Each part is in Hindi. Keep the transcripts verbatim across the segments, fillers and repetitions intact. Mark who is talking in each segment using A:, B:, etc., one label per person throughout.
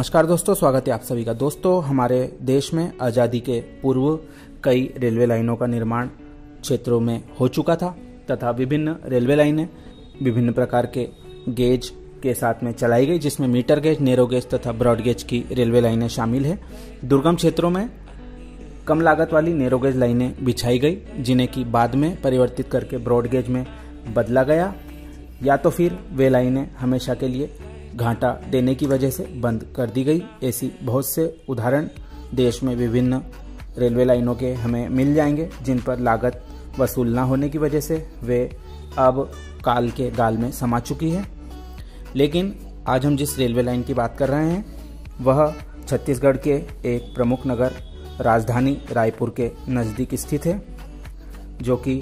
A: नमस्कार दोस्तों, स्वागत है आप सभी का। दोस्तों, हमारे देश में आज़ादी के पूर्व कई रेलवे लाइनों का निर्माण क्षेत्रों में हो चुका था तथा विभिन्न रेलवे लाइनें विभिन्न प्रकार के गेज के साथ में चलाई गई, जिसमें मीटर गेज, नैरो गेज तथा ब्रॉड गेज की रेलवे लाइनें शामिल है। दुर्गम क्षेत्रों में कम लागत वाली नैरो गेज लाइनें बिछाई गई, जिन्हें कि बाद में परिवर्तित करके ब्रॉड गेज में बदला गया, या तो फिर वे लाइनें हमेशा के लिए घाटा देने की वजह से बंद कर दी गई। ऐसी बहुत से उदाहरण देश में विभिन्न रेलवे लाइनों के हमें मिल जाएंगे, जिन पर लागत वसूल न होने की वजह से वे अब काल के गाल में समा चुकी है। लेकिन आज हम जिस रेलवे लाइन की बात कर रहे हैं वह छत्तीसगढ़ के एक प्रमुख नगर राजधानी रायपुर के नज़दीक स्थित है, जो कि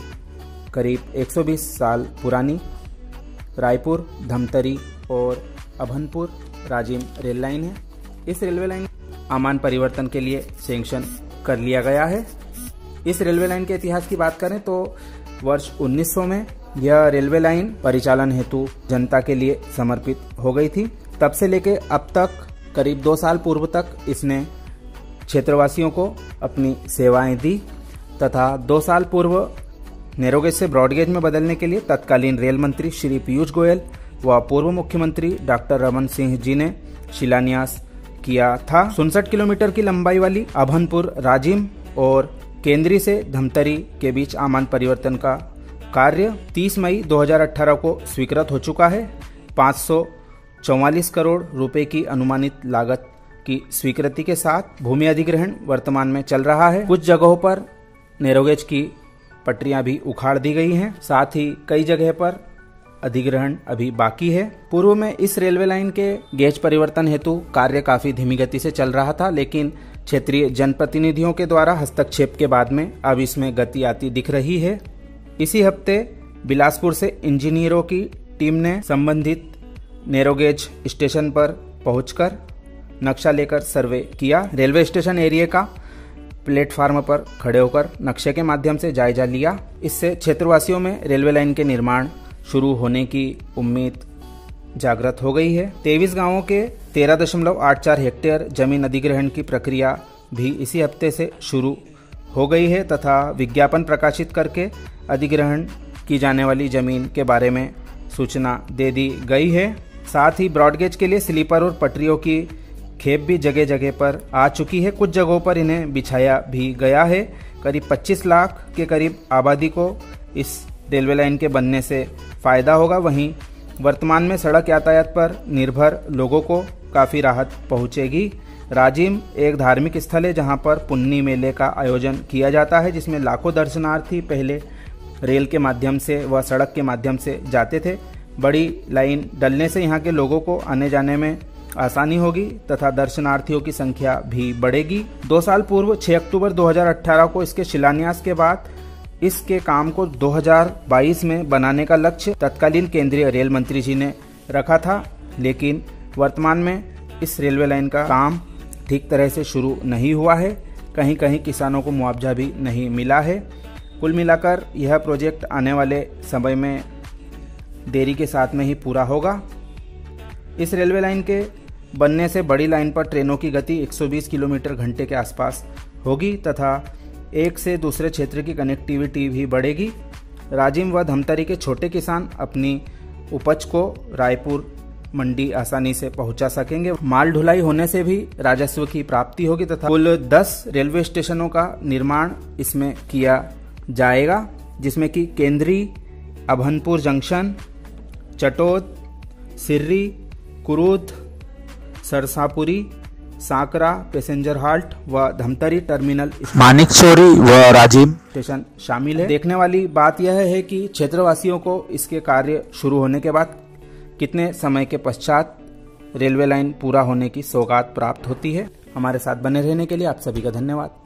A: करीब एक सौ बीस साल पुरानी रायपुर, धमतरी और अभनपुर राजिम रेल लाइन है। इस रेलवे लाइन आमान परिवर्तन के लिए सैंक्शन कर लिया गया है। इस रेलवे लाइन के इतिहास की बात करें तो वर्ष उन्नीस सौ में यह रेलवे लाइन परिचालन हेतु जनता के लिए समर्पित हो गई थी। तब से लेकर अब तक करीब दो साल पूर्व तक इसने क्षेत्रवासियों को अपनी सेवाएं दी तथा दो साल पूर्व नैरो गेज से ब्रॉड गेज में बदलने के लिए तत्कालीन रेल मंत्री श्री पीयूष गोयल व पूर्व मुख्यमंत्री डॉक्टर रमन सिंह जी ने शिलान्यास किया था। उनसठ किलोमीटर की लंबाई वाली अभनपुर राजिम और केंद्री से धमतरी के बीच आमान परिवर्तन का कार्य तीस मई दो हज़ार अठारह को स्वीकृत हो चुका है। पाँच सौ चौवालीस करोड़ रुपए की अनुमानित लागत की स्वीकृति के साथ भूमि अधिग्रहण वर्तमान में चल रहा है। कुछ जगहों पर नैरो गेज की पटरियां भी उखाड़ दी गई हैं, साथ ही कई जगह पर अधिग्रहण अभी बाकी है। पूर्व में इस रेलवे लाइन के गेज परिवर्तन हेतु कार्य काफी धीमी गति से चल रहा था, लेकिन क्षेत्रीय जनप्रतिनिधियों के द्वारा हस्तक्षेप के बाद में अब इसमें गति आती दिख रही है। इसी हफ्ते बिलासपुर से इंजीनियरों की टीम ने संबंधित नैरो गेज स्टेशन पर पहुंचकर नक्शा लेकर सर्वे किया। रेलवे स्टेशन एरिया का प्लेटफार्म पर खड़े होकर नक्शे के माध्यम से जायजा लिया। इससे क्षेत्रवासियों में रेलवे लाइन के निर्माण शुरू होने की उम्मीद जागृत हो गई है। तेईस गांवों के तेरह दशमलव आठ चार हेक्टेयर जमीन अधिग्रहण की प्रक्रिया भी इसी हफ्ते से शुरू हो गई है तथा विज्ञापन प्रकाशित करके अधिग्रहण की जाने वाली जमीन के बारे में सूचना दे दी गई है। साथ ही ब्रॉड गेज के लिए स्लीपर और पटरियों की खेप भी जगह जगह पर आ चुकी है। कुछ जगहों पर इन्हें बिछाया भी गया है। करीब पच्चीस लाख के करीब आबादी को इस रेलवे लाइन के बनने से फायदा होगा। वहीं वर्तमान में सड़क यातायात पर निर्भर लोगों को काफ़ी राहत पहुंचेगी। राजिम एक धार्मिक स्थल है जहां पर पुन्नी मेले का आयोजन किया जाता है, जिसमें लाखों दर्शनार्थी पहले रेल के माध्यम से व सड़क के माध्यम से जाते थे। बड़ी लाइन डलने से यहां के लोगों को आने जाने में आसानी होगी तथा दर्शनार्थियों की संख्या भी बढ़ेगी। दो साल पूर्व छह अक्टूबर दो हज़ार अठारह को इसके शिलान्यास के बाद इसके काम को दो हज़ार बाईस में बनाने का लक्ष्य तत्कालीन केंद्रीय रेल मंत्री जी ने रखा था, लेकिन वर्तमान में इस रेलवे लाइन का काम ठीक तरह से शुरू नहीं हुआ है। कहीं कहीं किसानों को मुआवजा भी नहीं मिला है। कुल मिलाकर यह प्रोजेक्ट आने वाले समय में देरी के साथ में ही पूरा होगा। इस रेलवे लाइन के बनने से बड़ी लाइन पर ट्रेनों की गति एक सौ बीस किलोमीटर घंटे के आसपास होगी तथा एक से दूसरे क्षेत्र की कनेक्टिविटी भी बढ़ेगी। राजिम व धमतरी के छोटे किसान अपनी उपज को रायपुर मंडी आसानी से पहुंचा सकेंगे। माल ढुलाई होने से भी राजस्व की प्राप्ति होगी तथा कुल दस रेलवे स्टेशनों का निर्माण इसमें किया जाएगा, जिसमें कि Kendri, Abhanpur junction, Chatod, Sirri, Kurud, Sarsapuri, Sankra passenger halt व धमतरी टर्मिनल
B: मानिकचोरी व राजिम
A: स्टेशन शामिल है। देखने वाली बात यह है कि क्षेत्रवासियों को इसके कार्य शुरू होने के बाद कितने समय के पश्चात रेलवे लाइन पूरा होने की सौगात प्राप्त होती है। हमारे साथ बने रहने के लिए आप सभी का धन्यवाद।